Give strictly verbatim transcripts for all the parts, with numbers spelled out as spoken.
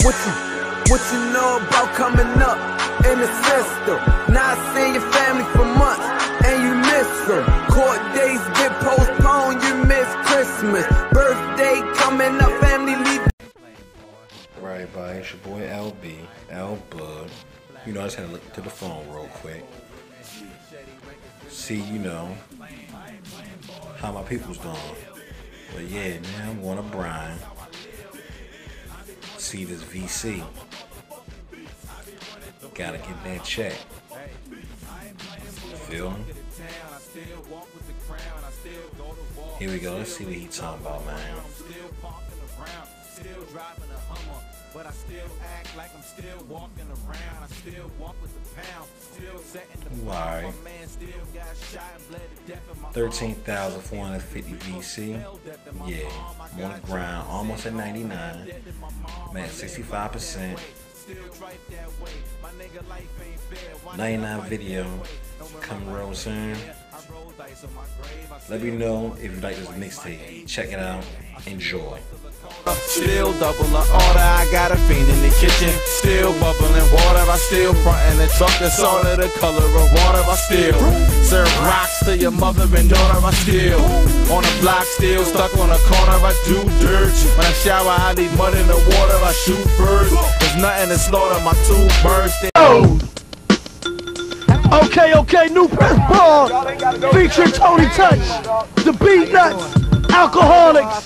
What you, what you know about coming up in the system? Not seeing your family for months and you miss them. Court days get postponed, you miss Christmas. Birthday coming up, family leave. Right, everybody, it's your boy L B, L Bud. You know, I just had to look to the phone real quick. See, you know, how my people's doing. But yeah, man, I'm going to Brian. See this V C. Gotta get that check. Feel me? Here we go. Let's see what he talking about, man. But I still act like I'm still walking around. I still walk with the pound. Still setting the bar. My man still got shot and bled to death in my thirteen thousand four hundred fifty V C. Yeah, I'm on the ground. Almost at ninety-nine. Man, sixty-five percent. ninety-nine video coming real soon. Let me know if you like this mixtape. Check it out. Enjoy. Still double the order, I got a fiend in the kitchen. Still bubbling water, I still frontin' the truck that's all of the color of water. I still serve rocks to your mother and daughter. I still on the block, still stuck on the corner. I do dirt. When I shower, I leave mud in the water. I shoot birds. There's nothing to slaughter my two birds. Oh. Okay, okay, new press ball featuring Tony Touch, the Beat Nuts, Alcoholics.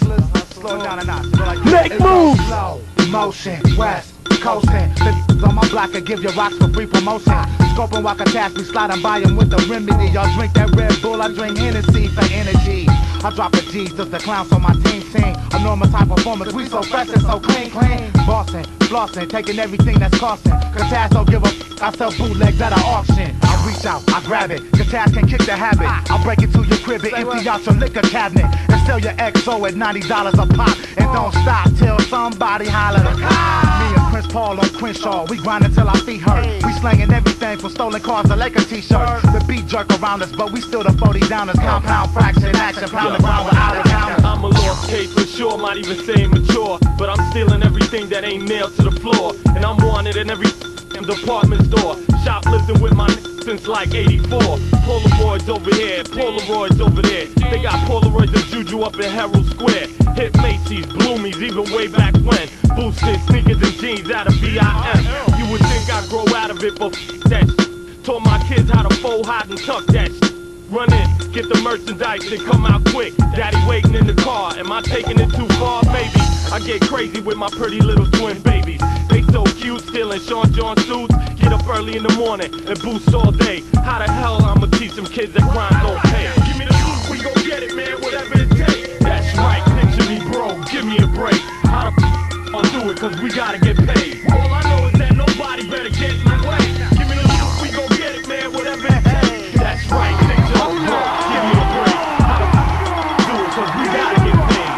Make moves. Motion, west, coasting. On my block, I give you rocks for free promotion. Scoping walk a task, we sliding by him with the remedy. Y'all drink that Red Bull, I drink Hennessy for energy. I drop a G, just the clowns on my team team. Enormous high performance, we so fresh and so clean, clean. Bossing, flossing, taking everything that's costing. Cause don't give a f, I sell bootlegs at an auction. I reach out, I grab it, cause Taz can kick the habit. I'll break into your crib and empty out your liquor cabinet. And sell your X O at ninety dollars a pop. And don't stop till somebody holler. Me and Prince Paul on Crenshaw, we grind until our feet hurt. We slanging everything from stolen cars to Laker t-shirts. The beat jerk around us, but we still the forty downers. Compound fraction action, pound the ground without a counter. I'm a lost case for sure, might even say mature. But I'm stealing everything that ain't nailed to the floor. And I'm wanted in every department store. Shoplifting with my since like eighty-four. Polaroids over here, Polaroids over there. They got Polaroids of Juju up in Herald Square. Hit Macy's, Bloomies, even way back when. Boosted sneakers and jeans out of V I M. You would think I'd grow out of it, but f that shit. Taught my kids how to fold, hide, and tuck that shit. Run in, get the merchandise, and come out quick. Daddy waiting in the car, am I taking it too far, baby? I get crazy with my pretty little twin babies. They so cute, stealing Sean John suits. Get up early in the morning and boost all day. How the hell I'ma teach them kids that crime don't pay? Give me the loot, we gon' get it, man, whatever it takes. That's right, picture me, bro, give me a break. How the f I'll do it, cause we gotta get paid. All I know is that nobody better get in the way. Give me the loot, we gon' get it, man, whatever it takes. That's right, picture me, bro, give me a break. How the f do it, cause we gotta get paid.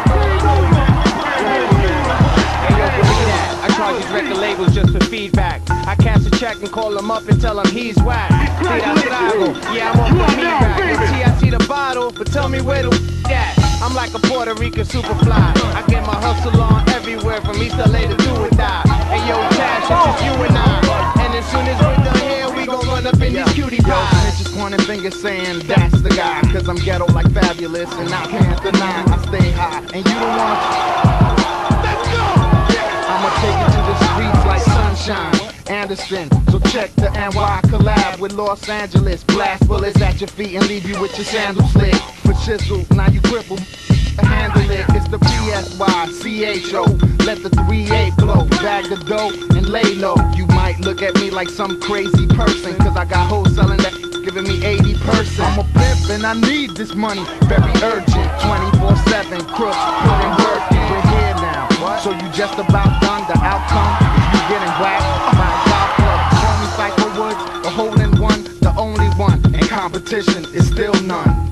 Hey yo, give me that. I charge these record labels just for feedback. I cash a check and call him up and tell him he's whack. See that trago, yeah, I'm off the meat rack. T, I see the bottle, but tell me where the at. I'm like a Puerto Rican superfly. I get my hustle on everywhere from East L A to do or die. Hey yo, Cash, it's just you and I. And as soon as we're done here, we gon' run up in these cutie pies. Snitches pointing fingers saying that's the guy. Cause I'm ghetto like Fabulous and I can't deny I stay high. And you don't wanna let's go! I'ma take it to the streets like sunshine. Anderson, so check the N Y collab with Los Angeles. Blast bullets at your feet and leave you with your sandals slick. For chisel, now you cripple. Handle it, it's the P S Y C H O. Let the three eight blow. Bag the dough and lay low. You might look at me like some crazy person, cause I got hoes selling that giving me eighty percent. I'm a pimp and I need this money very urgent. twenty-four seven crooks putting work in. We're here now, so you just about done. The outcome is you getting whacked by a golf club. Call me Psycho Woods, the hole in one, the only one, and competition is still none.